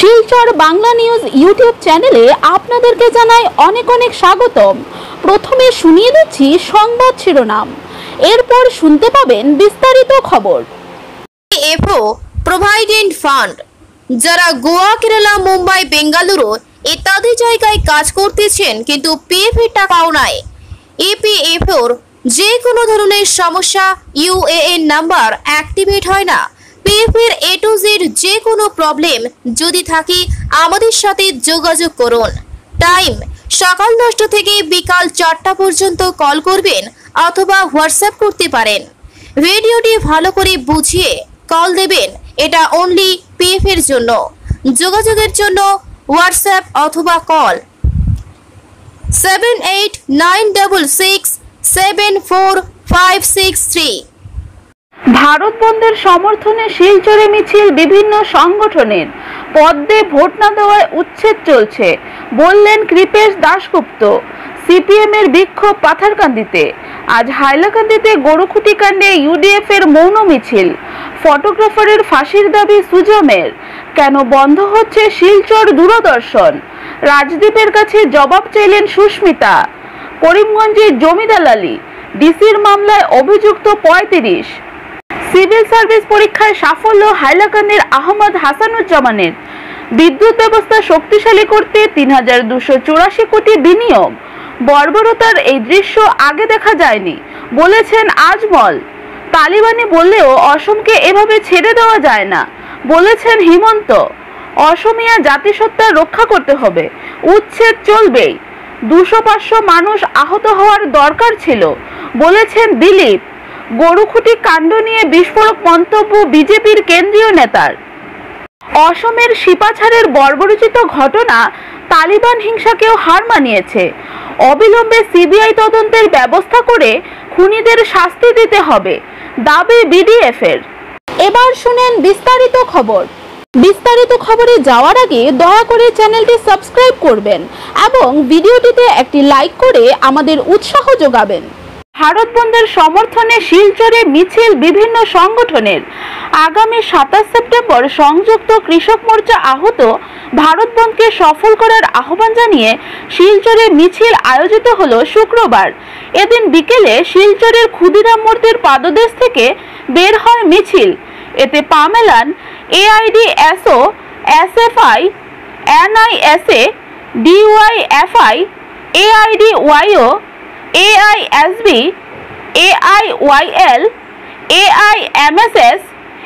Silchar Bangla news YouTube চ্যানেলে আপনাদেরকে জানাই অনেক অনেক স্বাগতম। প্রথমে শুনিয়ে দিচ্ছি সংবাদ শিরোনাম, এরপর শুনতে পাবেন বিস্তারিত খবর। এফও প্রভিডেন্ট ফান্ড যারা গোয়া, কেরালা, মুম্বাই, বেঙ্গালুরু ইত্যাদি জায়গায় কাজ করতেছেন কিন্তু পিএফ এর টাকাও নাই। ইপিএফওর যে কোনো ধরনের সমস্যা, ইউএএন নাম্বার অ্যাক্টিভেট হয় না, পিএফ এর এ টু জেড যে কোনো প্রবলেম যদি থাকে আমাদের সাথে যোগাযোগ করুন। টাইম সকাল 9টা থেকে বিকাল 4টা পর্যন্ত কল করবেন অথবা হোয়াটসঅ্যাপ করতে পারেন। ভিডিওটি ভালো করে বুঝিয়ে কল দেবেন, এটা অনলি পিএফ এর জন্য। যোগাযোগের জন্য হোয়াটসঅ্যাপ অথবা কল 7896674563। ভারত বন্ধের সমর্থনে শিলচরে মিছিল বিভিন্ন সংগঠনের। পদ্মে ভোট না দেওয়ায় উচ্ছেদ চলছে বললেন কৃপেশ দাশগুপ্ত। সিপিএম এর বিক্ষোভ পাথারকান্দিতে। আজ হাইলাকান্দিতে গরুখুটি কাণ্ডে ইউডিএফ এর মৌন মিছিল। ফটোগ্রাফারের ফাঁসির দাবি সুজমের। কেন বন্ধ হচ্ছে শিলচর দূরদর্শন? রাজদীপের কাছে জবাব চাইলেন সুস্মিতা। করিমগঞ্জে জমি দালালি, ডিসির মামলায় অভিযুক্ত 35। সিভিল সার্ভিস পরীক্ষায় সাফল্য হাইলাকান্দির আহমদ হাসানুজ্জামানের। বিদ্যুৎ ব্যবস্থা শক্তিশালী করতে 3284 কোটি বিনিয়োগ। বর্বরতার এই দৃশ্য আগে দেখা যায়নি বলেছেন আজমল। তালিবানি বললেও অসমকে এভাবে ছেড়ে দেওয়া যায় না বলেছেন হিমন্ত। অসমিয়া জাতিসত্তা রক্ষা করতে হবে, উচ্ছেদ চলবেই। 200-500 মানুষ আহত হওয়ার দরকার ছিল বলেছেন দিলীপ। গরুখুটি কাণ্ড নিয়ে বিস্ফোরক মন্তব্য বিজেপির কেন্দ্রীয় নেতার। অসমের সিপাঝারের বর্বরোচিত ঘটনা তালিবান হিংসাকেও হার মানিয়েছে। অবিলম্বে সিবিআই তদন্তের ব্যবস্থা করে খুনিদের শাস্তি দিতে হবে দাবি বিডিএফ এর। এবার শুনেন বিস্তারিত খবর। বিস্তারিত খবরে যাওয়ার আগে দয়া করে চ্যানেলটি সাবস্ক্রাইব করবেন এবং ভিডিওটিতে একটি লাইক করে আমাদের উৎসাহ যোগাবেন। ভারত বন্ধের সমর্থনে শিলচরে মিছিল বিভিন্ন সংগঠনের। আগামী 27 সেপ্টেম্বর সংযুক্ত কৃষক মোর্চা আহত ভারত বন্ধকে সফল করার আহ্বান জানিয়ে শিলচরে মিছিল আয়োজিত হলো শুক্রবার। এদিন বিকেলে শিলচরের ক্ষুদিরাম মূর্তির পাদদেশ থেকে বের হয় মিছিল। এতে পা মেলান AIDSO, SFI, NISA, DYFI, AIDYO, AISB, AIYL, AIMSS,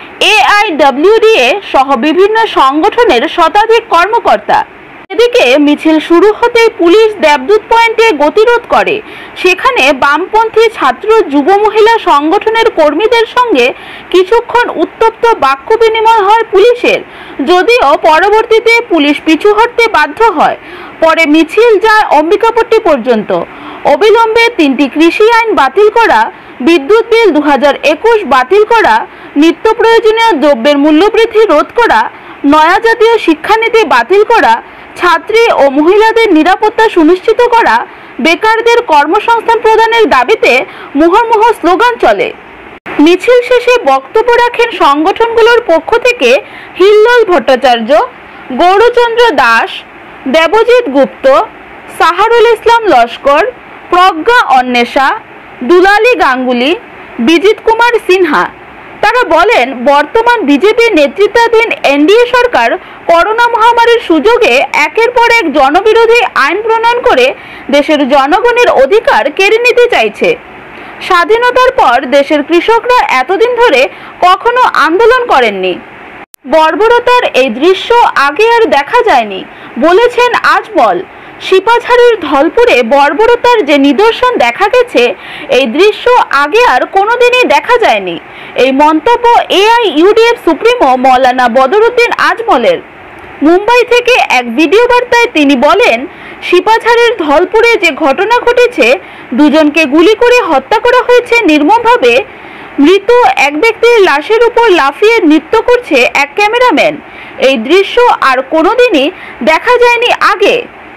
AIDWA সহ বিভিন্ন সংগঠনের শতাধিক কর্মকর্তা। এদিকে মিছিল শুরু হতেই পুলিশ দেবদূত পয়েন্টে গতিরোধ করে। সেখানে বামপন্থী ছাত্র যুব মহিলা সংগঠনের কর্মীদের সঙ্গে কিছুক্ষণ উত্তপ্ত বাক্য বিনিময় হয় পুলিশের, যদিও পরবর্তীতে পুলিশ পিছু হটতে বাধ্য হয়। পরে মিছিল যায় অম্বিকাপট্টি পর্যন্ত। অবিলম্বে 3টি কৃষি আইন বাতিল করা, বিদ্যুৎ বিল 2021 বাতিল করা, নিত্য প্রয়োজনীয় দ্রব্যের মূল্যবৃদ্ধি রোধ করা, নয়া জাতীয় শিক্ষানীতি বাতিল করা, ছাত্রী ও মহিলাদের নিরাপত্তা সুনিশ্চিত করা, বেকারদের কর্মসংস্থান প্রদানের দাবিতে মুহুর্মুহু স্লোগান চলে। মিছিল শেষে বক্তব্য রাখেন সংগঠনগুলোর পক্ষ থেকে হিল্লোল ভট্টাচার্য, গৌরচন্দ্র দাস, দেবজিৎ গুপ্ত, সাহারুল ইসলাম লস্কর, প্রজ্ঞা অন্বেষা, দুলালী গাঙ্গুলি, বিজিত কুমার সিনহা। তারা বলেন, বর্তমান বিজেপি নেতৃত্বাধীন এনডিএ সরকার করোনা মহামারীর সুযোগে একের পর এক জনবিরোধী আইন প্রণয়ন করে দেশের জনগণের অধিকার কেড়ে নিতে চাইছে। স্বাধীনতার পর দেশের কৃষকরা এতদিন ধরে কখনো আন্দোলন করেননি। বর্বরতার এই দৃশ্য আগে আর দেখা যায়নি বলেছেন আজমল। সিপাঝারের ধলপুরে বর্বরতার যে নিদর্শন দেখা গেছে, এই দৃশ্য আগে আর কোনোদিনই দেখা যায়নি। এই মন্তব্য এআইইউডিএফ সুপ্রিমো মৌলানা বদরুদ্দিন আজমলের। মুম্বাই থেকে এক ভিডিও বার্তায় তিনি বলেন, সিপাঝারের ধলপুরে যে ঘটনা ঘটেছে, দুজনকে গুলি করে হত্যা করা হয়েছে নির্মমভাবে। মৃত এক ব্যক্তির লাশের উপর লাফিয়ে নৃত্য করছে এক ক্যামেরাম্যান। এই দৃশ্য আর কোনোদিনই দেখা যায়নি আগে।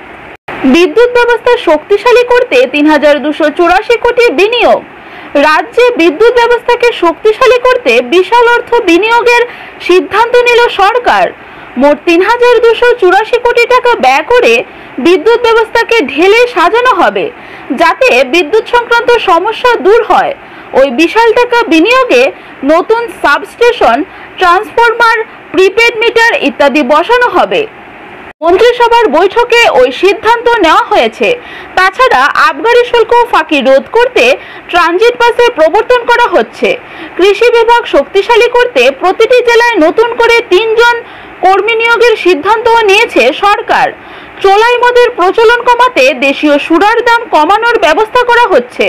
বিদ্যুৎ ব্যবস্থা শক্তিশালী করতে 3284 কোটি বিনিয়োগ। রাজ্যে বিদ্যুৎ ব্যবস্থাকে শক্তিশালী করতে বিশাল অর্থ বিনিয়োগের সিদ্ধান্ত নিল সরকার। মোট ৩,২৮৪ কোটি টাকা ব্যয় করে বিদ্যুৎ ব্যবস্থাকে ঢেলে সাজানো হবে, যাতে বিদ্যুৎ সংক্রান্ত সমস্যা দূর হয়। ওই বিশাল টাকা বিনিয়োগে নতুন সাবস্টেশন, ট্রান্সফরমার, প্রিপেড মিটার ইত্যাদি বসানো হবে। মন্ত্রিসভার বৈঠকে ওই সিদ্ধান্ত নেওয়া হয়েছে। তাছাড়া আবগারি শুল্ক ফাঁকি রোধ করতে ট্রানজিট পাসের প্রবর্তন করা হচ্ছে। কৃষি বিভাগ শক্তিশালী করতে প্রতিটি জেলায় নতুন করে ৩ জন কর্মী নিয়োগের সিদ্ধান্তও নিয়েছে সরকার। চোলাই মদের প্রচলন কমাতে দেশীয় সুরার দাম কমানোর ব্যবস্থা করা হচ্ছে।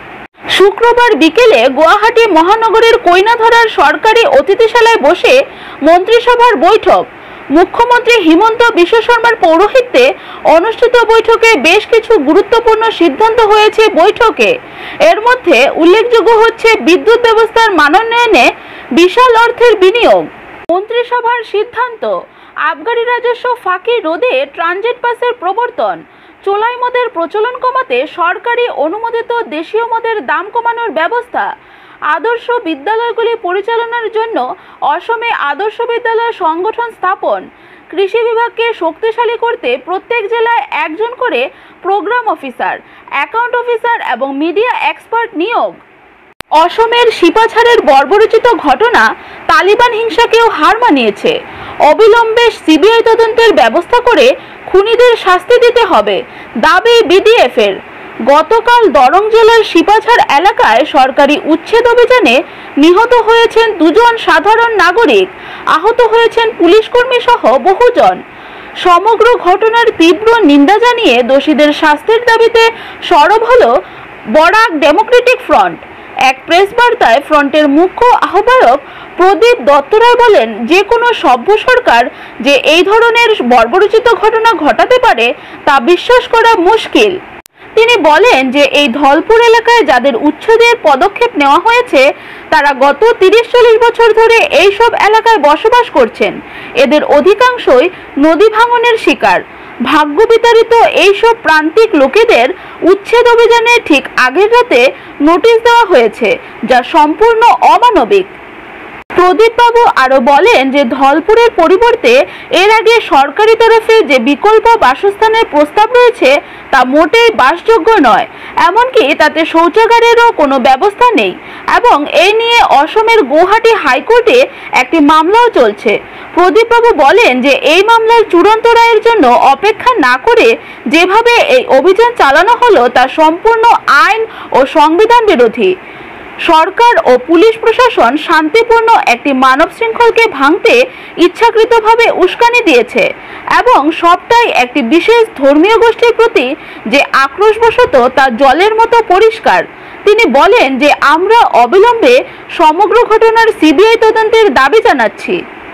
শুক্রবার বিকেলে গুয়াহাটি মহানগরের কইনাধরার সরকারি অতিথিশালায় বসে মন্ত্রিসভার বৈঠক। মুখ্যমন্ত্রী হিমন্ত বিশ্ব শর্মার পৌরোহিত্যে অনুষ্ঠিত বৈঠকে বেশ কিছু গুরুত্বপূর্ণ সিদ্ধান্ত হয়েছে বৈঠকে। এর মধ্যে উল্লেখযোগ্য হচ্ছে বিদ্যুৎ ব্যবস্থার মানোন্নয়নে বিশাল অর্থের বিনিয়োগ। মন্ত্রিসভার সিদ্ধান্ত, আবগারি রাজস্ব ফাঁকি রোধে ট্রানজিট পাসের প্রবর্তন, চোলাই মদের প্রচলন কমাতে সরকারি অনুমোদিত দেশীয় মদের দাম কমানোর ব্যবস্থা, আদর্শ বিদ্যালয়গুলি পরিচালনার জন্য অসমে আদর্শ বিদ্যালয় সংগঠন স্থাপন, কৃষি বিভাগকে শক্তিশালী করতে প্রত্যেক জেলায় 1 জন করে প্রোগ্রাম অফিসার, অ্যাকাউন্ট অফিসার এবং মিডিয়া এক্সপার্ট নিয়োগ। অসমের সিপাঝারের বর্বরোচিত ঘটনা তালিবান হিংসাকেও হার মানিয়েছে। অবিলম্বে সিবিআই তদন্তের ব্যবস্থা করে খুনিদের শাস্তি দিতে হবে, দাবি বিডিএফের। গতকাল দরং জেলার সিপাঝার এলাকায় সরকারি উচ্ছেদ অভিযানে নিহত হয়েছেন 2 জন সাধারণ নাগরিক, আহত হয়েছেন পুলিশকর্মী সহ বহুজন। সমগ্র ঘটনার তীব্র নিন্দা জানিয়ে দোষীদের শাস্তির দাবিতে সরব হল বরাক ডেমোক্রেটিক ফ্রন্ট। এক প্রেস বার্তায় ফ্রন্টের মুখ্য আহ্বায়ক প্রদীপ দত্তরায় বলেন, যে কোনো সভ্য সরকার যে এই ধরনের বর্বরোচিত ঘটনা ঘটাতে পারে তা বিশ্বাস করা মুশকিল। তিনি বলেন যে এই ধলপুর এলাকায় যাদের উচ্ছেদের পদক্ষেপ নেওয়া হয়েছে তারা গত 30-40 বছর ধরে এই সব এলাকায় বসবাস করছেন। এদের অধিকাংশই নদী ভাঙনের শিকার। ভাগ্য বিতাড়িত এইসব প্রান্তিক লোকেদের উচ্ছেদ অভিযানে ঠিক আগের রাতে নোটিশ দেওয়া হয়েছে, যা সম্পূর্ণ অমানবিক। প্রদীপবাবু আরও বলেন যে ধলপুরের পরিবর্তে এর আগে সরকারি তরফে যে বিকল্প বাসস্থানের প্রস্তাব রয়েছে তা মোটেই বাসযোগ্য নয়, এমনকি তাতে শৌচাগারেরও কোনো ব্যবস্থা নেই এবং এই নিয়ে অসমের গুয়াহাটি হাইকোর্টে একটি মামলাও চলছে। প্রদীপবাবু বলেন যে এই মামলার চূড়ান্ত রায়ের জন্য অপেক্ষা না করে যেভাবে এই অভিযান চালানো হলো তা সম্পূর্ণ আইন ও সংবিধান বিরোধী। সরকার ও পুলিশ প্রশাসন শান্তিপূর্ণ একটি মানব শৃঙ্খলকে ভাঙতে ইচ্ছাকৃতভাবে উস্কানি দিয়েছে এবং সবটাই একটি বিশেষ ধর্মীয় গোষ্ঠীর প্রতি যে আক্রোশবশত তা জলের মতো পরিষ্কার। তিনি বলেন যে আমরা অবিলম্বে সমগ্র ঘটনার সিবিআই তদন্তের দাবি জানাচ্ছি।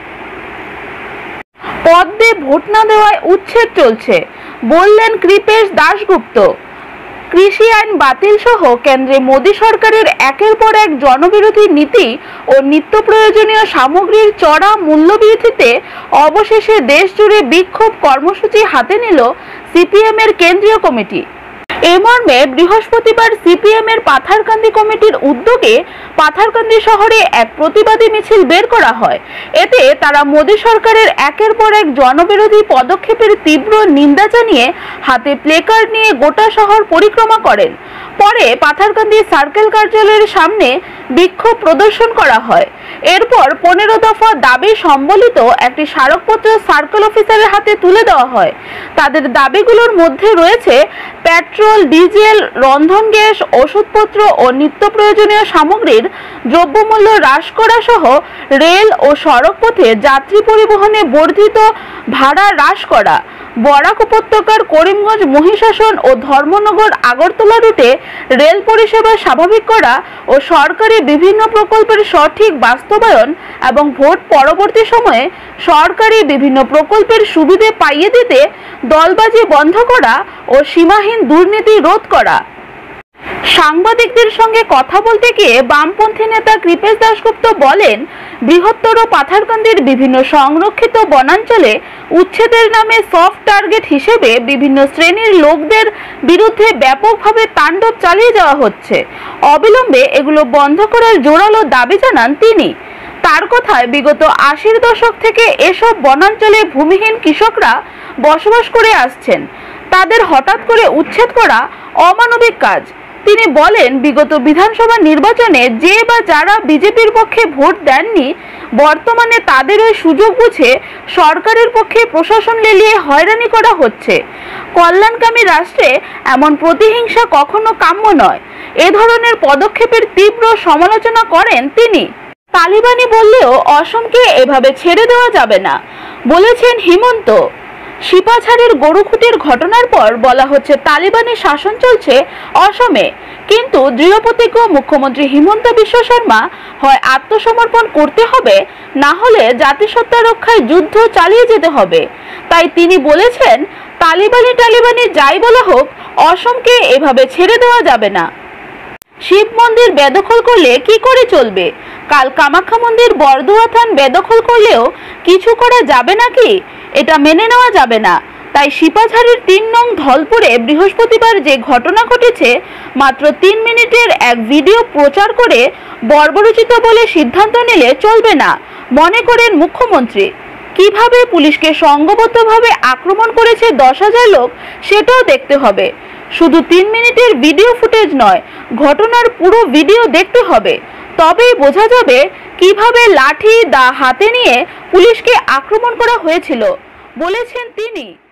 পদ্মে ভোট না দেওয়ায় উচ্ছেদ চলছে, বললেন কৃপেশ দাশগুপ্ত। কৃষি আইন বাতিল সহ কেন্দ্রে মোদী সরকারের একের পর এক জনবিরোধী নীতি ও নিত্য প্রয়োজনীয় সামগ্রীর চড়া মূল্যবৃদ্ধিতে অবশেষে দেশ জুড়ে বিক্ষোভ কর্মসূচি হাতে নিল সিপিএম এর কেন্দ্রীয় কমিটি। এ মর্মে বৃহস্পতিবার সিপিএম এর পাথারকান্দি কমিটির উদ্যোগে পাথারকান্দি শহরে এক প্রতিবাদী মিছিল বের করা হয়। এতে তারা মোদী সরকারের একের পর এক জনবিরোধী পদক্ষেপের তীব্র নিন্দা জানিয়ে হাতে প্লেকার্ড নিয়ে গোটা শহর পরিক্রমা করেন। পরে পাথারকান্দি সার্কেল কার্যালয়ের সামনে বিক্ষোভ প্রদর্শন করা হয়। এরপর 15 দফা দাবি সম্বলিত একটি স্মারকপত্র সার্কেল অফিসারের হাতে তুলে দেওয়া হয়। তাদের দাবিগুলোর মধ্যে রয়েছে পেট্রোল, ডিজেল, রন্ধন গ্যাস, ওষুধপত্র ও নিত্য প্রয়োজনীয় সামগ্রীর দ্রব্যমূল্য হ্রাস করা সহ রেল ও সড়ক পথে যাত্রী পরিবহনে বর্ধিত ভাড়া হ্রাস করা, বরাক উপত্যকার করিমগঞ্জ, মহিষাসন ও ধর্মনগর আগরতলা রুটে রেল পরিষেবা স্বাভাবিক করা ও সরকারি বিভিন্ন প্রকল্পের সঠিক বাস্তবায়ন এবং ভোট পরবর্তী সময়ে সরকারি বিভিন্ন প্রকল্পের সুবিধে পাইয়ে দিতে দলবাজি বন্ধ করা ও সীমাহীন দুর্নীতি রোধ করা। সাংবাদিকদের সঙ্গে কথা বলতে গিয়ে বামপন্থী নেতা কৃপেশ দাশগুপ্ত বলেন, বৃহত্তর পাথারকান্দির বিভিন্ন সংরক্ষিত বনাঞ্চলে উচ্ছেদের নামে সফট টার্গেট হিসেবে বিভিন্ন শ্রেণীর লোকদের বিরুদ্ধে ব্যাপকভাবে তাণ্ডব চালিয়ে যাওয়া হচ্ছে। অবিলম্বে এগুলো বন্ধ করার জোরালো দাবি জানান তিনি। তার কথায় বিগত 80-র দশক থেকে এসব বনাঞ্চলে ভূমিহীন কৃষকরা বসবাস করে আসছেন। তাদের হঠাৎ করে উচ্ছেদ করা অমানবিক কাজ। তিনি বলেন, বিগত বিধানসভা নির্বাচনে যে বা যারা বিজেপির পক্ষে ভোট দেননি, বর্তমানে তাদের ওই সুযোগ বুঝে সরকারের পক্ষে প্রশাসন লেলিয়ে হয়রানি করা হচ্ছে। কল্যাণকামী রাষ্ট্রে এমন প্রতিহিংসা কখনো কাম্য নয়। এ ধরনের পদক্ষেপের তীব্র সমালোচনা করেন তিনি। তালিবানি বললেও অসমকে এভাবে ছেড়ে দেওয়া যাবে না বলেছেন হিমন্ত। সিপাঝারের গরুখুটির ঘটনার পর বলা হচ্ছে তালিবানি শাসন চলছে অসমে, কিন্তু দৃঢ়প্রতিজ্ঞ মুখ্যমন্ত্রী হিমন্ত বিশ্ব শর্মা হয় আত্মসমর্পণ করতে হবে, না হলে জাতিসত্তা রক্ষায় যুদ্ধ চালিয়ে যেতে হবে। তাই তিনি বলেছেন, তালিবানি যাই বলা হোক, অসমকে এভাবে ছেড়ে দেওয়া যাবে না। শিব মন্দির বেদখল করলে কি করে চলবে? কাল কামাখ্যা মন্দির বরদোয়া থান বেদখল করলেও কিছু করা যাবে নাকি? এটা মেনে নেওয়া যাবে না। তাই সিপাঝারের 3 নং ধলপুরে বৃহস্পতিবার যে ঘটনা ঘটেছে, মাত্র 3 মিনিটের এক ভিডিও প্রচার করে বর্বরোচিত বলে সিদ্ধান্ত নিলে চলবে না মনে করেন মুখ্যমন্ত্রী। কিভাবে পুলিশকে সংঘবদ্ধভাবে আক্রমণ করেছে 10,000 লোক, সেটাও দেখতে হবে। শুধু 3 মিনিটের ভিডিও ফুটেজ নয়, ঘটনার পুরো ভিডিও দেখতে হবে। তবেই বোঝা যাবে কিভাবে লাঠি দা হাতে নিয়ে পুলিশকে আক্রমণ করা হয়েছিল, বলেছেন তিনি।